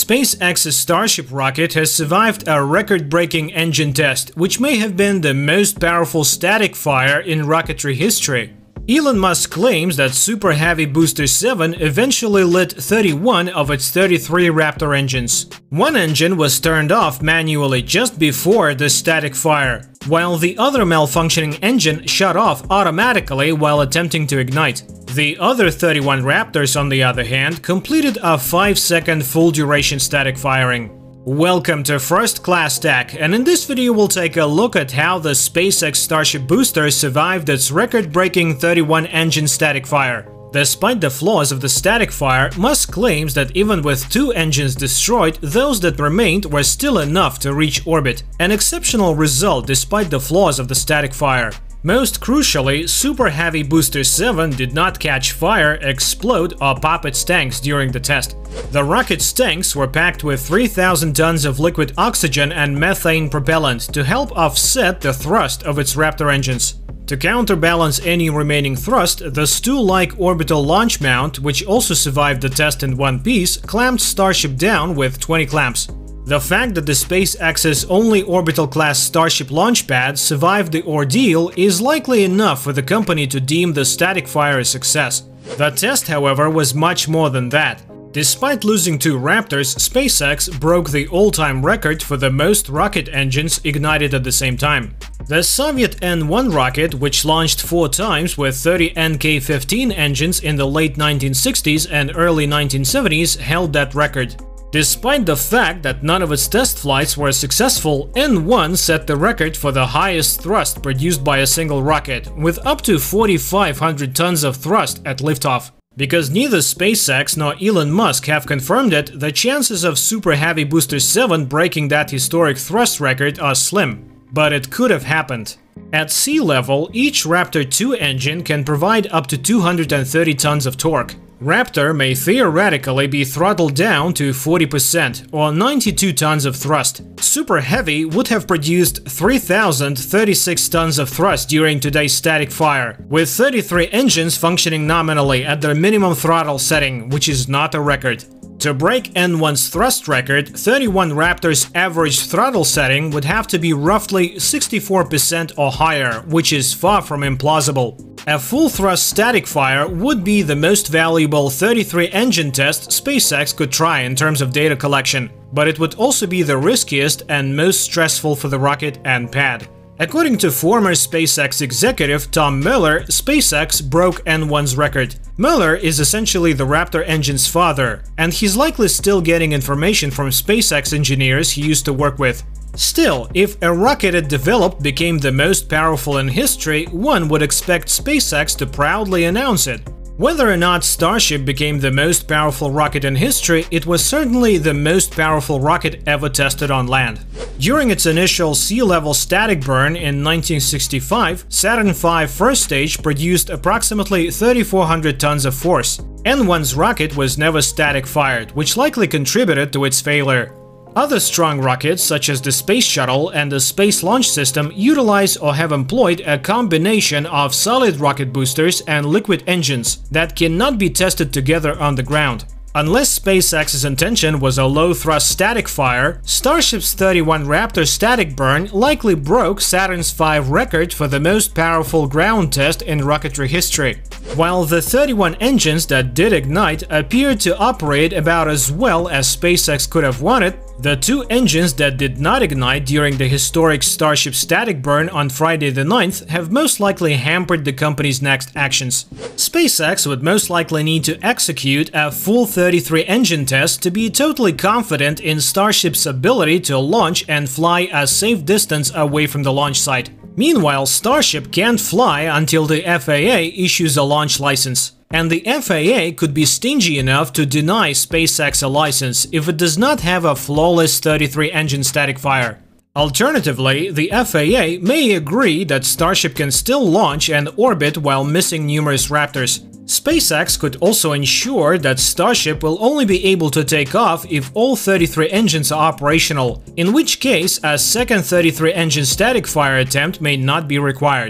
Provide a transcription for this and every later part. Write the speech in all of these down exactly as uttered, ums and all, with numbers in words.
SpaceX's Starship rocket has survived a record-breaking engine test, which may have been the most powerful static fire in rocketry history. Elon Musk claims that Super Heavy Booster seven eventually lit thirty-one of its thirty-three Raptor engines. One engine was turned off manually just before the static fire, while the other malfunctioning engine shut off automatically while attempting to ignite. The other thirty-one Raptors, on the other hand, completed a five second full-duration static firing. Welcome to First Class Tech, and in this video we'll take a look at how the SpaceX Starship booster survived its record-breaking thirty-one engine static fire. Despite the flaws of the static fire, Musk claims that even with two engines destroyed, those that remained were still enough to reach orbit. An exceptional result despite the flaws of the static fire. Most crucially, Super Heavy Booster seven did not catch fire, explode, or pop its tanks during the test. The rocket's tanks were packed with three thousand tons of liquid oxygen and methane propellant to help offset the thrust of its Raptor engines. To counterbalance any remaining thrust, the stool-like orbital launch mount, which also survived the test in one piece, clamped Starship down with twenty clamps. The fact that the SpaceX's only orbital-class Starship launch pad survived the ordeal is likely enough for the company to deem the static fire a success. The test, however, was much more than that. Despite losing two Raptors, SpaceX broke the all-time record for the most rocket engines ignited at the same time. The Soviet N one rocket, which launched four times with thirty N K fifteen engines in the late nineteen sixties and early nineteen seventies, held that record. Despite the fact that none of its test flights were successful, N one set the record for the highest thrust produced by a single rocket, with up to forty-five hundred tons of thrust at liftoff. Because neither SpaceX nor Elon Musk have confirmed it, the chances of Super Heavy Booster seven breaking that historic thrust record are slim. But it could have happened. At sea level, each Raptor two engine can provide up to two hundred thirty tons of torque. Raptor may theoretically be throttled down to forty percent, or ninety-two tons of thrust. Super Heavy would have produced three thousand thirty-six tons of thrust during today's static fire, with thirty-three engines functioning nominally at their minimum throttle setting, which is not a record. To break N one's thrust record, thirty-one Raptors' average throttle setting would have to be roughly sixty-four percent or higher, which is far from implausible. A full-thrust static fire would be the most valuable thirty-three engine test SpaceX could try in terms of data collection, but it would also be the riskiest and most stressful for the rocket and pad. According to former SpaceX executive Tom Mueller, SpaceX broke N one's record. Mueller is essentially the Raptor engine's father, and he's likely still getting information from SpaceX engineers he used to work with. Still, if a rocket it developed became the most powerful in history, one would expect SpaceX to proudly announce it. Whether or not Starship became the most powerful rocket in history, it was certainly the most powerful rocket ever tested on land. During its initial sea-level static burn in nineteen sixty-five, Saturn five first stage produced approximately thirty-four hundred tons of force. N one's rocket was never static fired, which likely contributed to its failure. Other strong rockets, such as the Space Shuttle and the Space Launch System, utilize or have employed a combination of solid rocket boosters and liquid engines that cannot be tested together on the ground. Unless SpaceX's intention was a low-thrust static fire, Starship's thirty-one Raptor static burn likely broke Saturn's five record for the most powerful ground test in rocketry history. While the thirty-one engines that did ignite appeared to operate about as well as SpaceX could have wanted, the two engines that did not ignite during the historic Starship static burn on Friday the ninth have most likely hampered the company's next actions. SpaceX would most likely need to execute a full thirty-three engine test to be totally confident in Starship's ability to launch and fly a safe distance away from the launch site. Meanwhile, Starship can't fly until the F A A issues a launch license. And the F A A could be stingy enough to deny SpaceX a license if it does not have a flawless thirty-three engine static fire. Alternatively, the F A A may agree that Starship can still launch and orbit while missing numerous Raptors. SpaceX could also ensure that Starship will only be able to take off if all thirty-three engines are operational, in which case a second thirty-three engine static fire attempt may not be required.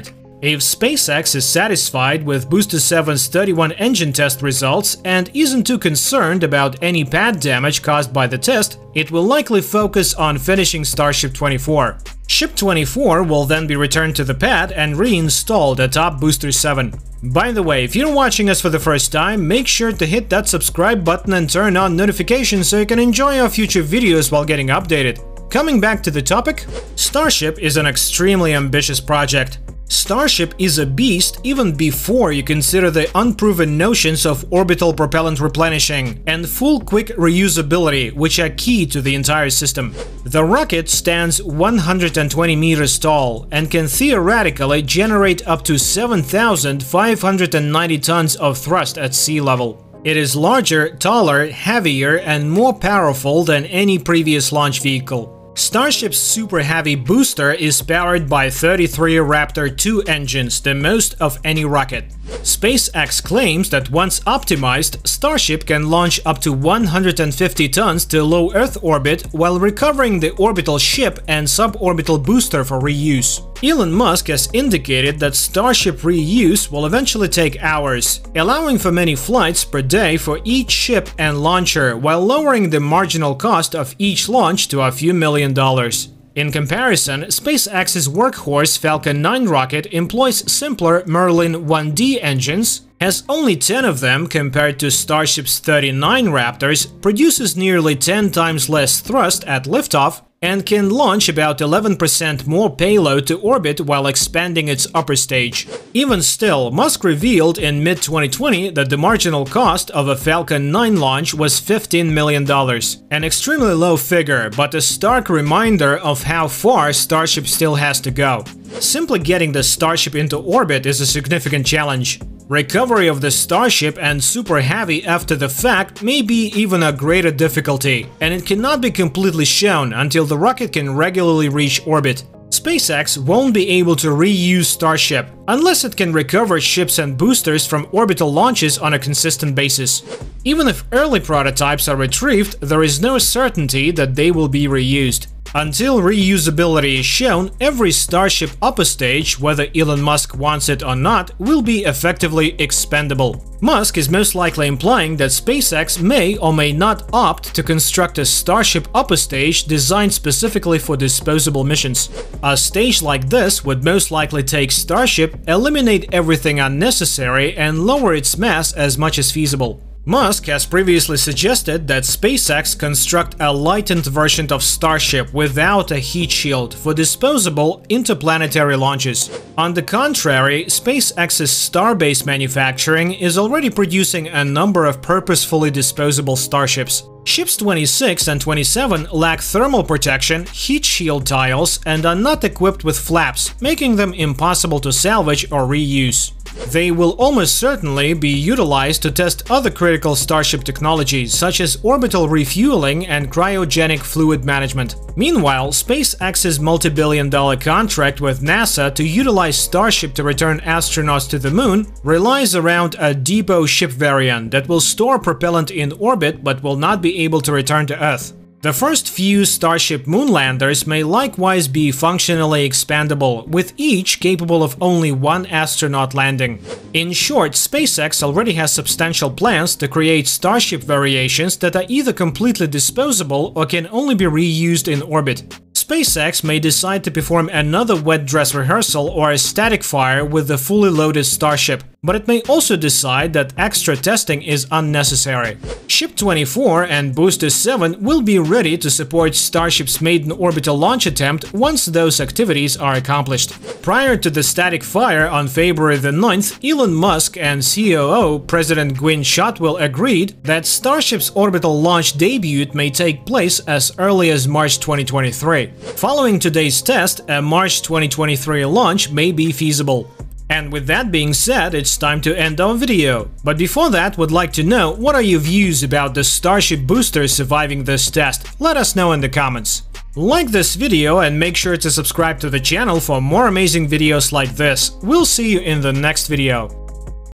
If SpaceX is satisfied with Booster seven's thirty-one engine test results and isn't too concerned about any pad damage caused by the test, it will likely focus on finishing Starship twenty-four. Ship twenty-four will then be returned to the pad and reinstalled atop Booster seven. By the way, if you're watching us for the first time, make sure to hit that subscribe button and turn on notifications so you can enjoy our future videos while getting updated. Coming back to the topic, Starship is an extremely ambitious project. Starship is a beast even before you consider the unproven notions of orbital propellant replenishing and full quick reusability, which are key to the entire system. The rocket stands one hundred twenty meters tall and can theoretically generate up to seven thousand five hundred ninety tons of thrust at sea level. It is larger, taller, heavier, and more powerful than any previous launch vehicle. Starship's Super Heavy booster is powered by thirty-three Raptor two engines, the most of any rocket. SpaceX claims that once optimized, Starship can launch up to one hundred fifty tons to low Earth orbit while recovering the orbital ship and suborbital booster for reuse. Elon Musk has indicated that Starship reuse will eventually take hours, allowing for many flights per day for each ship and launcher while lowering the marginal cost of each launch to a few million dollars. In comparison, SpaceX's workhorse Falcon nine rocket employs simpler Merlin one D engines, has only ten of them compared to Starship's thirty-nine Raptors, produces nearly ten times less thrust at liftoff, and can launch about eleven percent more payload to orbit while expanding its upper stage. Even still, Musk revealed in mid twenty twenty that the marginal cost of a Falcon nine launch was fifteen million dollars. An extremely low figure, but a stark reminder of how far Starship still has to go. Simply getting the Starship into orbit is a significant challenge. Recovery of the Starship and Super Heavy after the fact may be even a greater difficulty, and it cannot be completely shown until the rocket can regularly reach orbit. SpaceX won't be able to reuse Starship unless it can recover ships and boosters from orbital launches on a consistent basis. Even if early prototypes are retrieved, there is no certainty that they will be reused. Until reusability is shown, every Starship upper stage, whether Elon Musk wants it or not, will be effectively expendable. Musk is most likely implying that SpaceX may or may not opt to construct a Starship upper stage designed specifically for disposable missions. A stage like this would most likely take Starship, eliminate everything unnecessary, and lower its mass as much as feasible. Musk has previously suggested that SpaceX construct a lightened version of Starship without a heat shield for disposable interplanetary launches. On the contrary, SpaceX's Starbase manufacturing is already producing a number of purposefully disposable Starships. Ships twenty-six and twenty-seven lack thermal protection, heat shield tiles, and are not equipped with flaps, making them impossible to salvage or reuse. They will almost certainly be utilized to test other critical Starship technologies, such as orbital refueling and cryogenic fluid management. Meanwhile, SpaceX's multi-billion dollar contract with NASA to utilize Starship to return astronauts to the Moon relies around a depot ship variant that will store propellant in orbit but will not be able to return to Earth. The first few Starship moonlanders may likewise be functionally expandable, with each capable of only one astronaut landing. In short, SpaceX already has substantial plans to create Starship variations that are either completely disposable or can only be reused in orbit. SpaceX may decide to perform another wet dress rehearsal or a static fire with the fully loaded Starship, but it may also decide that extra testing is unnecessary. Ship twenty-four and Booster seven will be ready to support Starship's maiden orbital launch attempt once those activities are accomplished. Prior to the static fire on February the ninth, Elon Musk and C O O President Gwynne Shotwell agreed that Starship's orbital launch debut may take place as early as March twenty twenty-three. Following today's test, a March twenty twenty-three launch may be feasible. And with that being said, it's time to end our video. But before that, would like to know, what are your views about the Starship booster surviving this test? Let us know in the comments. Like this video and make sure to subscribe to the channel for more amazing videos like this. We'll see you in the next video.